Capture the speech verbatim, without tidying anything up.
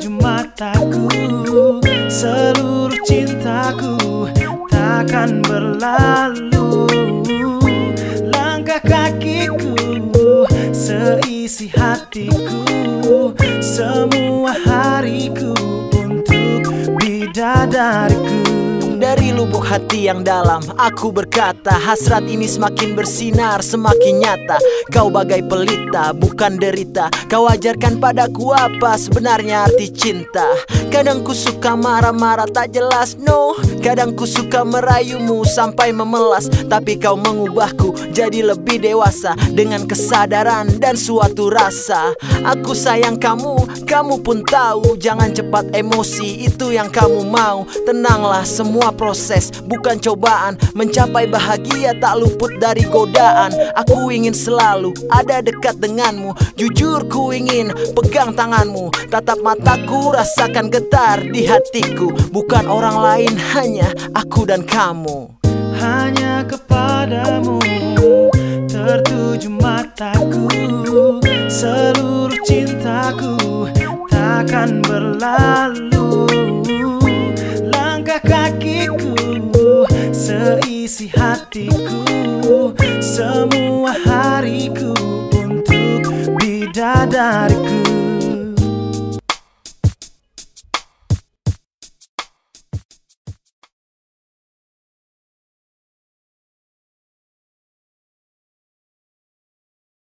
tertuju mataku, seluruh cintaku takkan berlalu. Langkah kakiku, seisi hatiku, semua hariku untuk bidadariku. Dari lubuk hati yang dalam aku berkata, hasrat ini semakin bersinar, semakin nyata. Kau bagai pelita, bukan derita. Kau ajarkan padaku apa sebenarnya arti cinta. Kadang ku suka marah-marah tak jelas, no. Kadang ku suka merayumu sampai memelas. Tapi kau mengubahku jadi lebih dewasa dengan kesadaran dan suatu rasa. Aku sayang kamu, kamu pun tahu. Jangan cepat emosi, itu yang kamu mau. Tenanglah, semua proses bukan cobaan. Mencapai bahagia tak luput dari godaan. Aku ingin selalu ada dekat denganmu. Jujur ku ingin pegang tanganmu, tatap mataku, rasakan getar di hatiku. Bukan orang lain, hanya aku dan kamu. Hanya kepadamu tertuju mataku, seluruh cintaku takkan berlalu. Langkah kakiku, seisi hatiku, semua hariku untuk bidadariku.